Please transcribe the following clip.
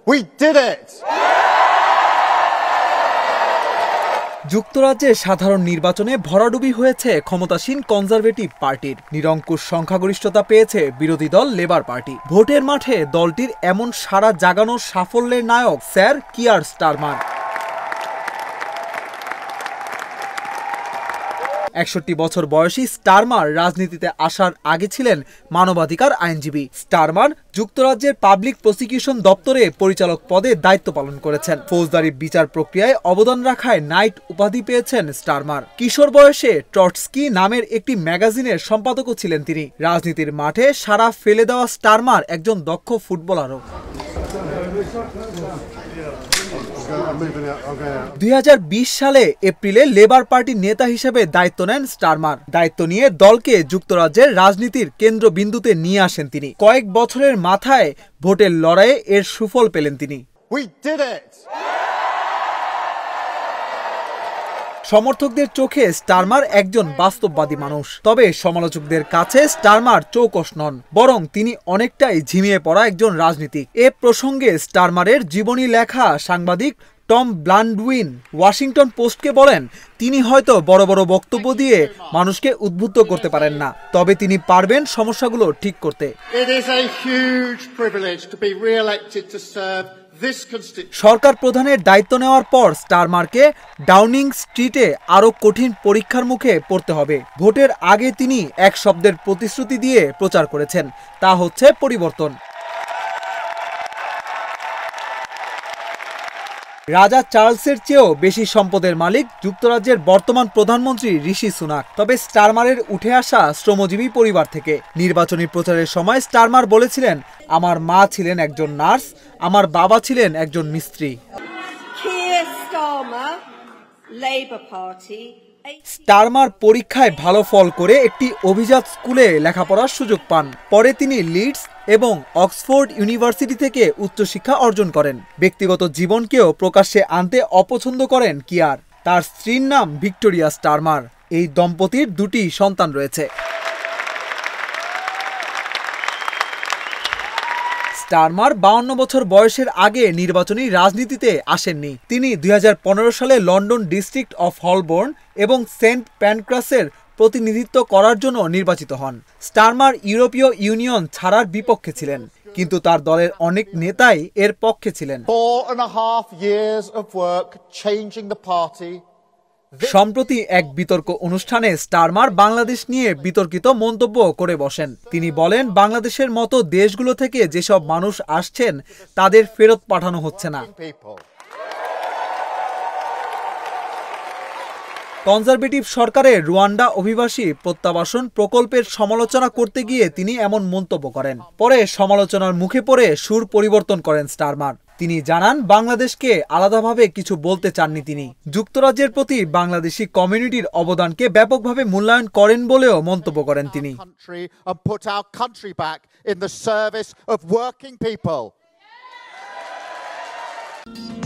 We did it! যুক্তরাজ্যে সাধারণ নির্বাচনে ভরাডুবি হয়েছে ক্ষমতাসীন কনজারভেটিভ পার্টির। নিরঙ্কুশ সংখ্যাগরিষ্ঠতা পেয়েছে বিরোধী দল লেবার পার্টি। ভোটের মাঠে দলটির এমন সাড়া জাগানোর সাফল্যের নায়ক স্যার কিয়ার স্টারমার। ৬১ বছর বয়সী স্টারমার রাজনীতিতে আসার আগে ছিলেন মানবাধিকার আইনজীবী। স্টারমার যুক্তরাজ্যের পাবলিক প্রসিকিউশন দপ্তরে পরিচালক পদে দায়িত্ব পালন করেছেন। ফৌজদারি বিচার প্রক্রিয়ায় অবদান রাখায় নাইট উপাধি পেয়েছেন স্টারমার। কিশোর বয়সে ট্রটস্কি নামের একটি ম্যাগাজিনের সম্পাদকও ছিলেন তিনি। রাজনীতির মাঠে সাড়া ফেলে দেওয়া স্টারমার একজন দক্ষ ফুটবলারও। ২০২০ সালে এপ্রিলে লেবার পার্টির নেতা হিসেবে দায়িত্ব নেন স্টারমার। দায়িত্ব নিয়ে দলকে যুক্তরাজ্যের রাজনীতির কেন্দ্রবিন্দুতে নিয়ে আসেন তিনি। কয়েক বছরের মাথায় ভোটের লড়াইয়ে এর সুফল পেলেন তিনি। সমর্থকদের চোখে স্টারমার একজন বাস্তববাদী মানুষ। তবে সমালোচকদের কাছে স্টারমার চৌকস নন, বরং তিনি অনেকটাই ঝিমিয়ে পড়া একজন রাজনীতিক। এ প্রসঙ্গে স্টারমারের জীবনী লেখা সাংবাদিক টম ব্লান্ডউইন ওয়াশিংটন পোস্টকে বলেন, তিনি হয়তো বড় বড় বক্তব্য দিয়ে মানুষকে উদ্বুদ্ধ করতে পারেন না, তবে তিনি পারবেন সমস্যাগুলো ঠিক করতে। সরকার প্রধানের দায়িত্ব নেওয়ার পর স্টারমারকে ডাউনিং স্ট্রিটে আরো কঠিন পরীক্ষার মুখে পড়তে হবে। ভোটের আগে তিনি এক শব্দের প্রতিশ্রুতি দিয়ে প্রচার করেছেন, তা হচ্ছে পরিবর্তন। রাজা চার্লসের চেয়েও বেশি সম্পদের মালিক যুক্তরাজ্যের বর্তমান প্রধানমন্ত্রী ঋষি সুনাক। তবে স্টারমারের উঠে আসা শ্রমজীবী পরিবার থেকে। নির্বাচনী প্রচারের সময় স্টারমার বলেছিলেন, আমার মা ছিলেন একজন নার্স, আমার বাবা ছিলেন একজন মিস্ত্রি। স্টারমার পরীক্ষায় ভালো ফল করে একটি অভিজাত স্কুলে লেখাপড়ার সুযোগ পান। পরে তিনি লিডস এবং অক্সফোর্ড ইউনিভার্সিটি থেকে উচ্চশিক্ষা অর্জন করেন। ব্যক্তিগত জীবনকেও প্রকাশ্যে আনতে অপছন্দ করেন কিয়ার। তার স্ত্রীর নাম ভিক্টোরিয়া স্টারমার। এই দম্পতির দুটি সন্তান রয়েছে। স্টারমার ৫২ বছর বয়সের আগে নির্বাচনী রাজনীতিতে আসেননি। তিনি ২০১৫ সালে লন্ডন ডিস্ট্রিক্ট অফ হলবোর্ন এবং সেন্ট প্যানক্রাসের প্রতিনিধিত্ব করার জন্য নির্বাচিত হন। স্টারমার ইউরোপীয় ইউনিয়ন ছাড়ার বিপক্ষে ছিলেন, কিন্তু তার দলের অনেক নেতাই এর পক্ষে ছিলেন। সম্প্রতি এক বিতর্ক অনুষ্ঠানে স্টারমার বাংলাদেশ নিয়ে বিতর্কিত মন্তব্য করে বসেন। তিনি বলেন, বাংলাদেশের মতো দেশগুলো থেকে যেসব মানুষ আসছেন তাদের ফেরত পাঠানো হচ্ছে না। কনজারভেটিভ সরকারের রুয়ান্ডা অভিবাসী প্রত্যাবাসন প্রকল্পের সমালোচনা করতে গিয়ে তিনি এমন মন্তব্য করেন। পরে সমালোচনার মুখে পড়ে সুর পরিবর্তন করেন স্টারমার। তিনি জানান, বাংলাদেশকে আলাদাভাবে কিছু বলতে চাননি তিনি। যুক্তরাজ্যের প্রতি বাংলাদেশি কমিউনিটির অবদানকে ব্যাপকভাবে মূল্যায়ন করেন বলেও মন্তব্য করেন তিনি।